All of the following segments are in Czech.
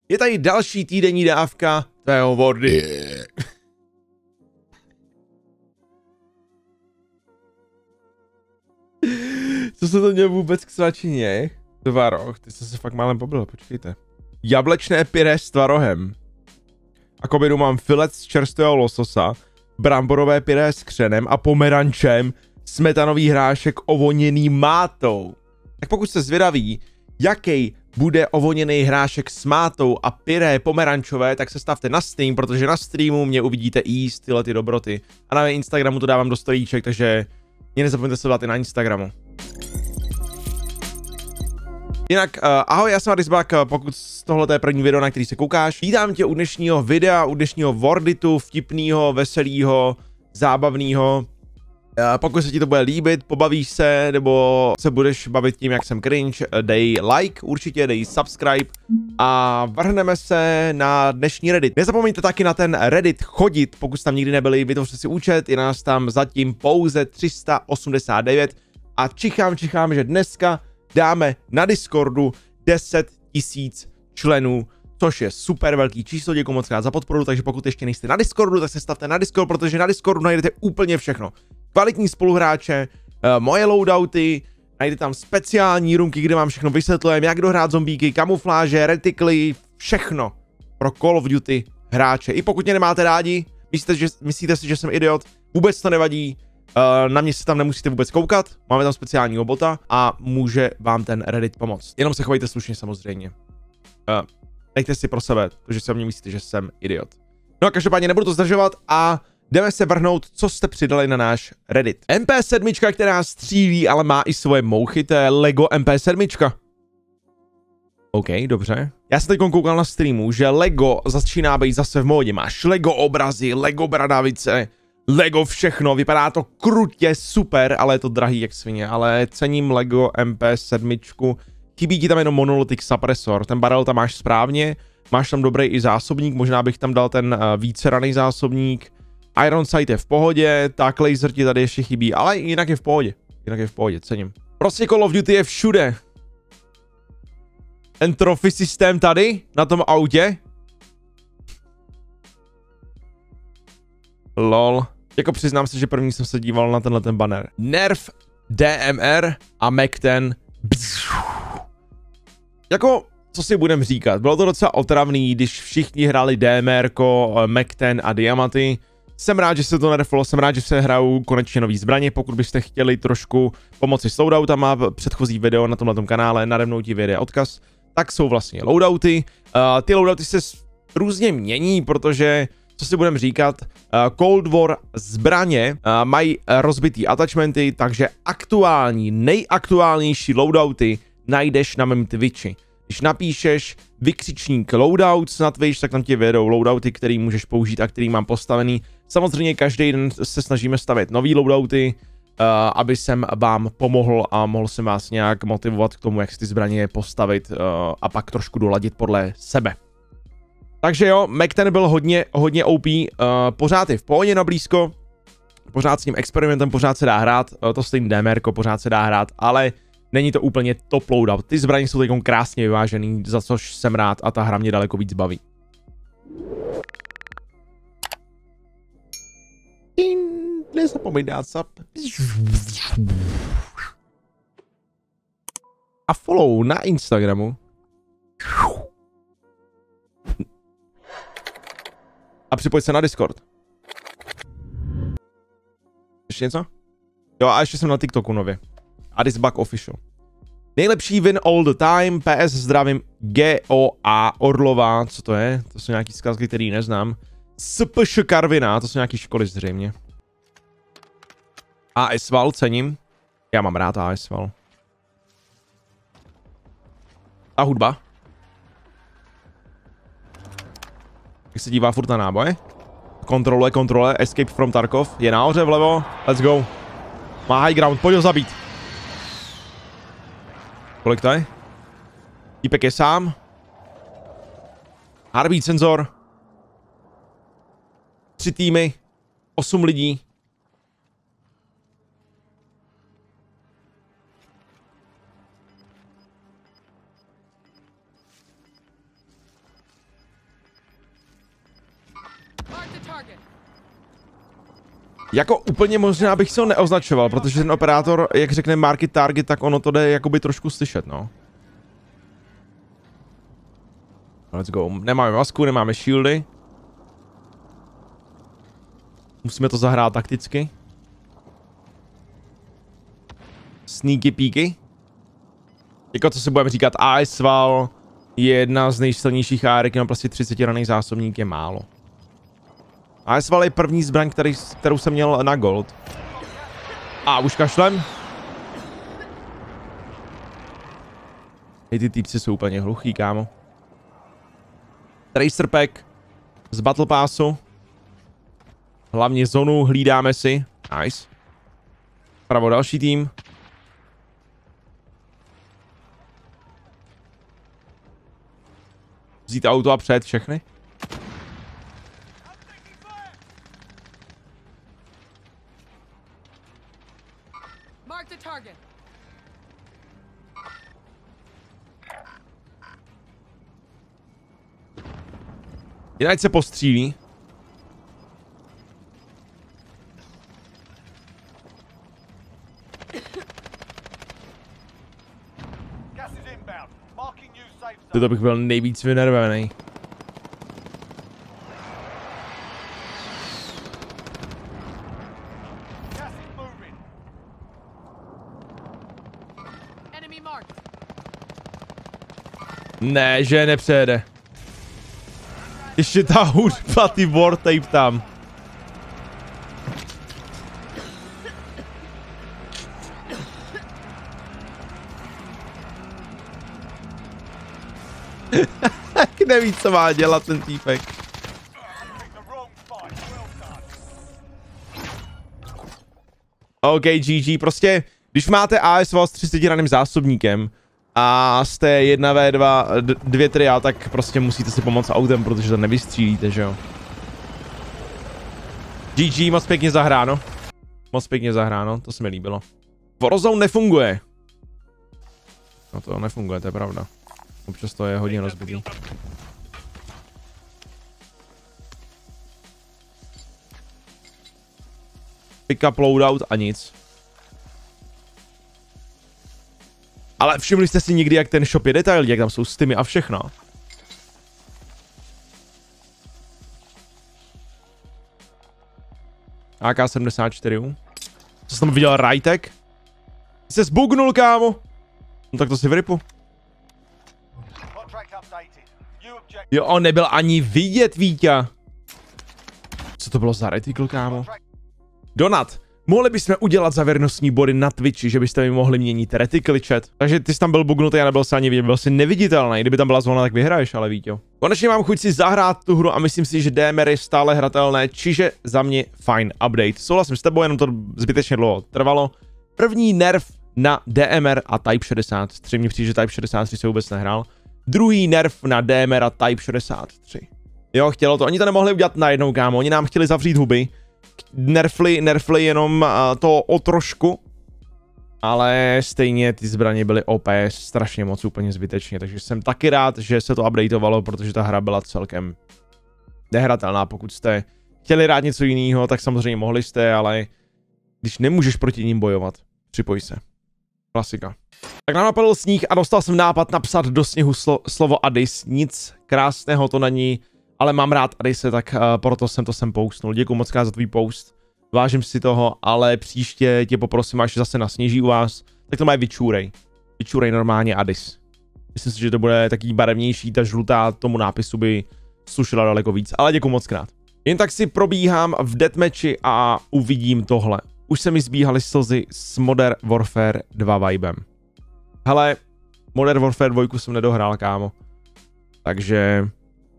Je tady další týdenní dávka tvého Wordy. Co se to měl vůbec k svačině? Tvaroh, ty jsi se fakt málem pobil, počkejte. Jablečné pyré s tvarohem. A k obědu mám filet z čerstvého lososa, bramborové pyré s křenem a pomerančem, smetanový hrášek ovoněný mátou. Tak pokud jste zvědaví, jaký bude ovoněný hrášek s mátou a pyré pomerančové, tak se stavte na stream, protože na streamu mě uvidíte jíst tyhle ty dobroty. A na mém Instagramu to dávám do storíček, takže mě nezapomeňte sledovat i na Instagramu. Jinak, ahoj, já jsem Arisbak, pokud tohle je první video, na který se koukáš. Vítám tě u dnešního videa, u dnešního Worditu, vtipnýho, veselýho, zábavného. Pokud se ti to bude líbit, pobavíš se, nebo se budeš bavit tím, jak jsem cringe, dej like určitě, dej subscribe a vrhneme se na dnešní Reddit. Nezapomeňte taky na ten Reddit chodit, pokud jste tam nikdy nebyli, vytvořte si účet, je nás tam zatím pouze 389 a čichám, že dneska dáme na Discordu 10 000 členů, což je super velký číslo, děkuji moc krát za podporu, takže pokud ještě nejste na Discordu, tak se stavte na Discord, protože na Discordu najdete úplně všechno. Kvalitní spoluhráče, moje loadouty, najdete tam speciální roomky, kde vám všechno vysvětlujeme, jak dohrát zombíky, kamufláže, retikly, všechno pro Call of Duty hráče. I pokud mě nemáte rádi, myslíte si, že jsem idiot, vůbec to nevadí, na mě se tam nemusíte vůbec koukat, máme tam speciálního bota a může vám ten Reddit pomoct. Jenom se chovejte slušně samozřejmě. Nechte si pro sebe, protože si o mě myslíte, že jsem idiot. No a každopádně nebudu to zdržovat a jdeme se vrhnout, co jste přidali na náš Reddit. MP7, která střílí, ale má i svoje mouchy, to je Lego MP7. OK, dobře. Já jsem teď koukal na streamu, že Lego začíná být zase v módě. Máš Lego obrazy, Lego bradavice, Lego všechno, vypadá to krutě, super, ale je to drahý jak svině, ale cením Lego MP7. Chybí ti tam jenom monolithic suppressor, ten barrel tam máš správně, máš tam dobrý i zásobník, možná bych tam dal ten víceraný zásobník. Iron Sight je v pohodě, tak laser ti tady ještě chybí, ale jinak je v pohodě, cením. Prostě Call of Duty je všude. Ten trophy systém tady, na tom autě. Lol. Jako přiznám se, že první jsem se díval na tenhle ten banner. Nerf, DMR a Mac-10. Jako, co si budem říkat, bylo to docela otravný, když všichni hráli DMRko, Mac-10 a diamanty. Jsem rád, že se to nerflo, jsem rád, že se hrajou konečně nový zbraně, pokud byste chtěli trošku pomoci s loadoutama, předchozí video na tomhle kanále, nade mnou ti vyjede odkaz, tak jsou vlastně loadouty. Ty loadouty se různě mění, protože, co si budem říkat, Cold War zbraně mají rozbitý attachmenty, takže nejaktuálnější loadouty najdeš na mém Twitchi. Když napíšeš vykřičník loadouts na Twitch, tak tam ti vyjedou loadouty, který můžeš použít a který mám postavený. Samozřejmě každý den se snažíme stavět nový loadouty, aby jsem vám pomohl a mohl jsem vás nějak motivovat k tomu, jak si ty zbraně postavit a pak trošku doladit podle sebe. Takže jo, Mac-10 byl hodně OP, pořád je v pohodě na blízko, pořád s tím experimentem pořád se dá hrát, to stejný DMRko pořád se dá hrát, ale není to úplně top loadout. Ty zbraně jsou teď krásně vyvážený, za což jsem rád a ta hra mě daleko víc baví. Nezapomeň dát sub. A follow na Instagramu. A připojď se na Discord. Ještě něco? Jo, a ještě jsem na TikToku nově. Arisbak Official. Nejlepší win all the time, PS zdravím GOA Orlová, co to je? To jsou nějaký zkazky, který neznám. SPŠ Karvina, to jsou nějaký školy zřejmě. ASVAL cením. Já mám rád ASVAL. A hudba. Jak se dívá furt na náboje. Kontrole, escape from Tarkov. Je nahoře vlevo, let's go. Má high ground, pojď ho zabít. Kolik to je? Týpek je sám. Heartbeat senzor. 3 týmy. 8 lidí. Jako úplně možná bych se ho neoznačoval, protože ten operátor, jak řekne market target, tak ono to jde jakoby trošku slyšet, no. Let's go. Nemáme masku, nemáme shieldy. Musíme to zahrát takticky. Sneaky peaky. Jako co si budeme říkat, AS Val je jedna z nejsilnějších ARek, jenom prostě 30 raných zásobník je málo. AS Val je první zbraň, kterou jsem měl na gold. A už kašlem. Hej, ty týpci jsou úplně hluchý, kámo. Tracer pack z Battle Passu. Hlavně zónu hlídáme si. Nice. Pravo další tým. Vzít auto a přejet všechny. Jinak se postřílí. To bych byl nejvíc vynervený. Ne, že nepřejede. Ještě ta hudba, ty war tape tam. Tak neví, co má dělat ten týpek. OK, GG, prostě, když máte ASV s 30 raným zásobníkem a jste 1v2, 2 tria, tak prostě musíte si pomoct autem, protože to nevystřílíte, že jo. GG, moc pěkně zahráno. Moc pěkně zahráno, to se mi líbilo. Warzone nefunguje. No to nefunguje, to je pravda. Občas to je hodně rozbitý. Pick up loadout a nic. Ale všimli jste si někdy, jak ten shop je detailní, jak tam jsou stimy a všechno. AK-74. Co jsi tam viděl, Rajtek? Jsi se zbugnul, kámo. No tak to si v ripu. Jo, on nebyl ani vidět, Vítě. Co to bylo za retikl, kámo? Donat. Mohli bychom udělat zavěrnostní body na Twitchi, že byste mi mohli měnit retikly, chat. Takže ty jsi tam byl bugnutý a nebyl se ani vidět, byl jsi neviditelný. Kdyby tam byla zóna, tak vyhraješ, ale Vítě. Konečně mám chuť si zahrát tu hru a myslím si, že DMR je stále hratelné, čiže za mě fajn update. Souhlasím s tebou, jenom to zbytečně dlouho trvalo. První nerv na DMR a Type 63. Mně přijde, že Type 63 se vůbec nehrál. Druhý nerv na DMR a Type 63. Jo, chtělo to. Oni to nemohli udělat najednou, kámo. Oni nám chtěli zavřít huby. Nerfli jenom to o trošku. Ale stejně ty zbraně byly OP strašně moc, úplně zbytečně. Takže jsem taky rád, že se to updateovalo, protože ta hra byla celkem nehratelná. Pokud jste chtěli rád něco jiného, tak samozřejmě mohli jste, ale když nemůžeš proti ním bojovat, připoj se. Klasika. Tak nám napadl sníh a dostal jsem nápad napsat do sněhu slovo Addis. Nic krásného to není, ale mám rád Addise, tak proto jsem to sem postnul. Děkuji moc krát za tvůj post. Vážím si toho, ale příště tě poprosím, až zase nasněží u vás, tak to mají vyčůrej. Vyčůrej normálně Addis. Myslím si, že to bude taký barevnější, ta žlutá tomu nápisu by slušela daleko víc, ale děkuji moc krát. Jen tak si probíhám v deathmatchi a uvidím tohle. Už se mi zbíhaly slzy s Modern Warfare 2 vibem. Hele, Modern Warfare 2 jsem nedohrál, kámo. Takže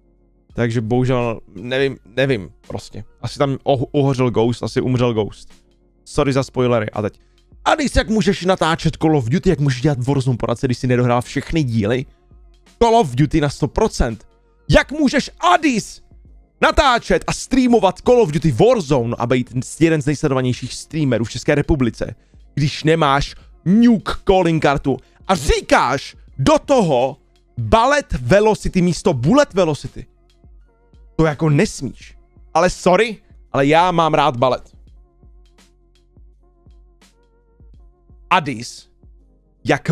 bohužel nevím prostě. Asi tam uhořel Ghost, asi umřel Ghost. Sorry za spoilery. A teď. Addis, jak můžeš natáčet Call of Duty, jak můžeš dělat Warzone poradce, když jsi nedohrál všechny díly? Call of Duty na 100%. Jak můžeš, Addis, natáčet a streamovat Call of Duty Warzone a být jeden z nejsledovanějších streamerů v České republice, když nemáš nuke calling kartu a říkáš do toho Bullet Velocity místo Bullet Velocity. To jako nesmíš. Ale sorry, ale já mám rád balet. Addis, jak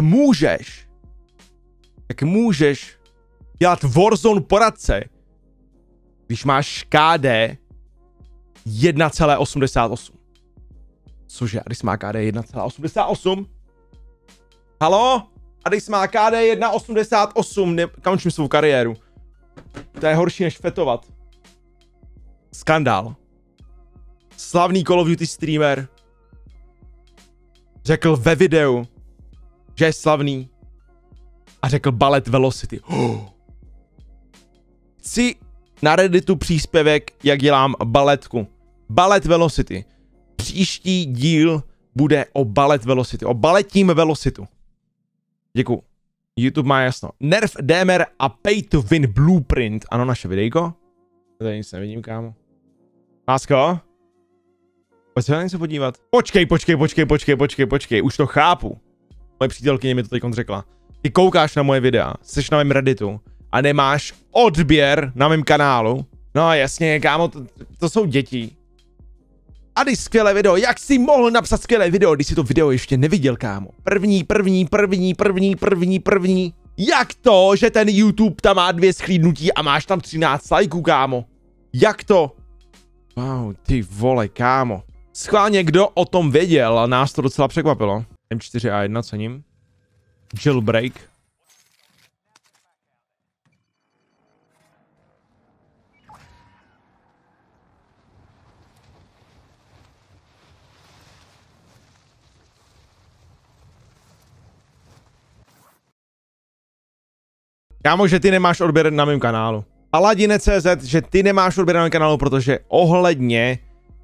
můžeš dělat Warzone poradce, když máš KD 1,88. Cože, Addis má KD 1,88? Halo? Addis má KD 1,88, končím svou kariéru. To je horší než fetovat. Skandál. Slavný Call of Duty streamer řekl ve videu, že je slavný a řekl Ballet Velocity. Chci na Redditu příspěvek, jak dělám baletku. Ballet Velocity. Příští díl bude o Ballet Velocity, o baletním Velocitu. Děkuju. YouTube má jasno. Nerf, DMR a Pay to Win Blueprint. Ano, naše videjko. Tady nic nevidím, kámo. Lásko? Pojď se na něco podívat. Počkej, už to chápu. Moje přítelkyně mi to teď řekla. Ty koukáš na moje videa, jsi na mém Redditu a nemáš odběr na mém kanálu. No jasně, kámo, to jsou děti. A když skvělé video, jak jsi mohl napsat skvělé video, když jsi to video ještě neviděl, kámo? První. Jak to, že ten YouTube tam má 2 schlídnutí a máš tam 13 lajků, kámo? Jak to? Wow, ty vole, kámo. Schválně, kdo o tom věděl, a nás to docela překvapilo. M4A1, cením. Jailbreak. Kámo, že ty nemáš odběr na mém kanálu. Paladine.cz, že ty nemáš odběr na mém kanálu, protože ohledně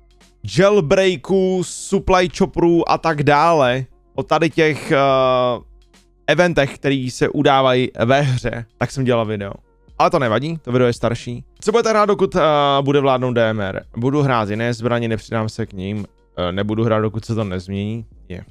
jailbreaků, supply chopperů a tak dále, o tady těch eventech, který se udávají ve hře, tak jsem dělal video. Ale to nevadí, to video je starší. Co budete hrát, dokud bude vládnout DMR? Budu hrát jiné zbraně, nepřidám se k ním. Nebudu hrát, dokud se to nezmění.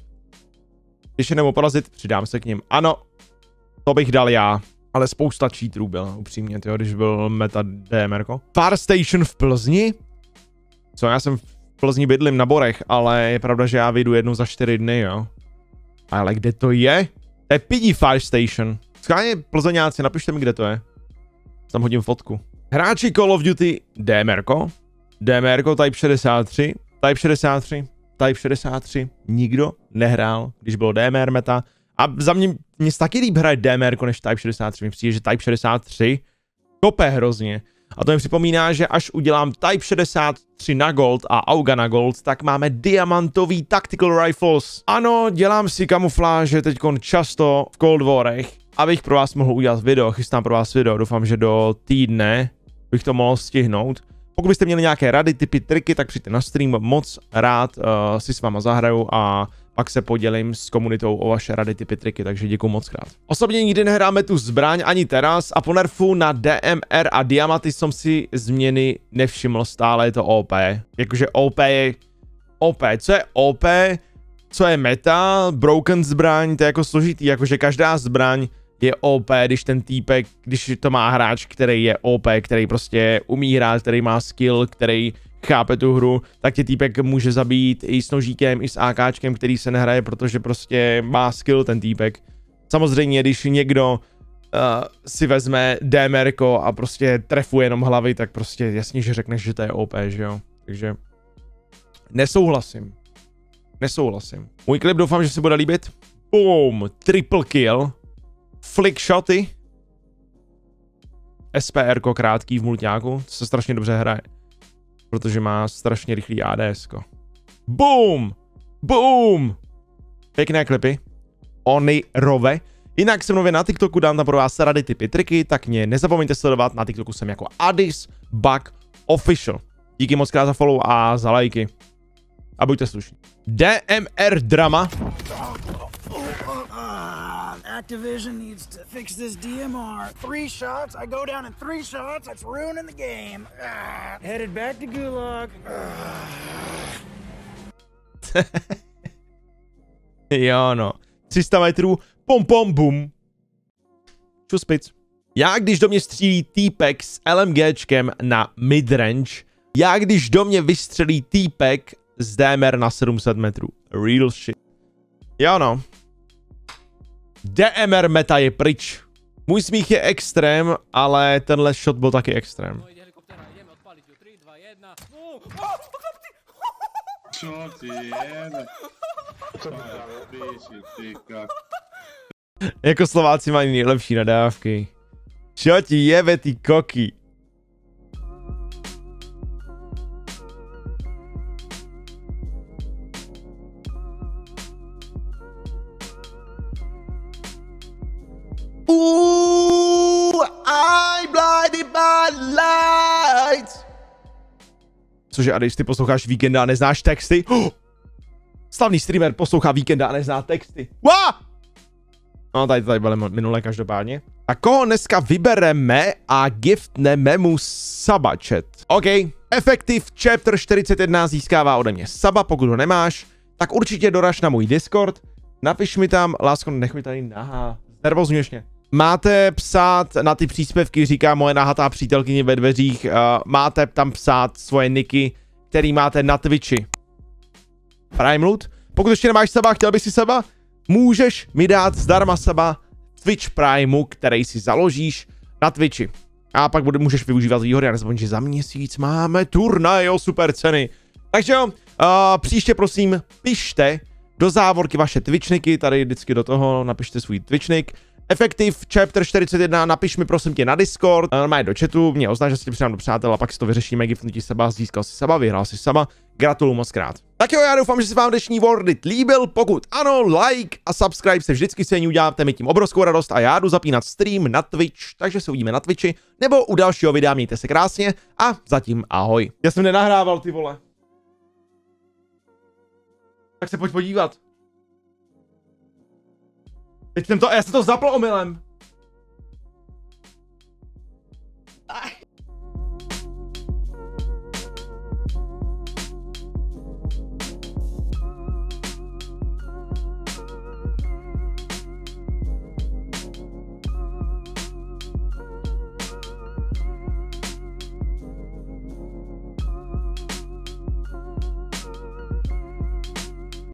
Když je nebo porazit, přidám se k ním. Ano, to bych dal já. Ale spousta cheaterů byla, upřímně, tyjo, když byl meta DMR-ko. Far Station v Plzni? Co, já jsem v Plzni bydlím na Borech, ale je pravda, že já vyjdu jednou za 4 dny, jo. Ale kde to je? To je pidí Far Station. Schválně plzeňáci, napište mi, kde to je. Tam hodím fotku. Hráči Call of Duty DMR-ko. DMR-ko Type 63. Type 63. Type 63. Nikdo nehrál, když bylo DMR meta. A za mě se taky líp hraje DMR než Type 63. Mi přijde, že Type 63 kope hrozně. A to mi připomíná, že až udělám Type 63 na Gold a Auga na Gold, tak máme diamantový Tactical Rifles. Ano, dělám si kamufláže teďkon často v Cold Warech, abych pro vás mohl udělat video. Chystám pro vás video, doufám, že do týdne bych to mohl stihnout. Pokud byste měli nějaké rady, tipy, triky, tak přijďte na stream, moc rád si s váma zahraju a pak se podělím s komunitou o vaše rady, tipy, triky, takže děkuju moc krát. Osobně nikdy nehráme tu zbraň ani teraz a po nerfu na DMR a diamanty jsem si změny nevšiml, stále je to OP. Jakože OP je OP. Co je OP? Co je meta? Broken zbraň, to je jako složitý, jakože každá zbraň je OP, když ten týpek, když to má hráč, který je OP, který prostě umí hrát, který má skill, který chápe tu hru, tak tě týpek může zabít i s nožíkem, i s AKčkem, který se nehraje, protože prostě má skill ten týpek. Samozřejmě, když někdo si vezme DMRko a prostě trefuje jenom hlavy, tak prostě jasně, že řekneš, že to je OP, že jo. Takže nesouhlasím. Můj klip doufám, že se bude líbit. Boom, triple kill. Flick shoty. SPRko krátký v mulťáku, to se strašně dobře hraje. Protože má strašně rychlý ADSko. Boom! Boom! Pěkné klipy. Ony rove. Jinak jsem nově na TikToku, dám tam pro vás rady, tipy, triky, tak mě nezapomeňte sledovat. Na TikToku jsem jako Addis Bug Official. Díky moc krát za follow a za lajky. A buďte slušní. DMR drama. Activision needs to fix this DMR. 3 shots, I go down in 3 shots, that's ruining the game. Headed back to Gulag. Jo no. 300 metrů, pom pom bum. Čuspic. Já když do mě střílí týpek s LMGčkem na midrange Já když do mě vystřelí týpek z DMR na 700 metrů. Real shit. Jo no. DMR meta je pryč. Můj smích je extrém, ale tenhle shot byl taky extrém. Co ti jebe? Jako Slováci mají nejlepší nadávky. Čo ti jebe, ty koky? I'm blinded by lights. Cože, Adis, ty posloucháš Víkenda a neznáš texty? Slavný streamer poslouchá Víkenda a nezná texty. No, tady byly minulé každopádně. A koho dneska vybereme a giftneme mu saba, chat. OK, Effective Chapter 41 získává ode mě saba, pokud ho nemáš, tak určitě doraž na můj Discord. Napiš mi tam, lásko, nech mi tady nahá. Nervozňuješ mě. Máte psát na ty příspěvky, říká moje nahatá přítelkyně ve dveřích, máte tam psát svoje niky, který máte na Twitchi. Prime Loot. Pokud ještě nemáš saba, chtěl bys si saba, můžeš mi dát zdarma saba Twitch Primeu, který si založíš na Twitchi. A pak můžeš využívat výhody, a nezapomeň, že za měsíc máme turnaj o super ceny. Takže jo, příště prosím pište do závorky vaše Twitchniky, tady vždycky do toho napište svůj Twitchnik. Effective Chapter 41, napiš mi prosím tě na Discord, normálně do chatu, mě oznáš, že si tě přidám do přátel a pak si to vyřešíme, giftnutí saba, získal si saba, vyhrál si saba, gratuluju moc krát. Tak jo, já doufám, že se vám dnešní Wordit líbil, pokud ano, like a subscribe se vždycky cení, uděláte mi tím obrovskou radost a já jdu zapínat stream na Twitch, takže se uvidíme na Twitchi, nebo u dalšího videa, mějte se krásně a zatím ahoj. Já jsem nenahrával, ty vole. Tak se pojď podívat. Teď jsem to, já jsem to zapl omylem.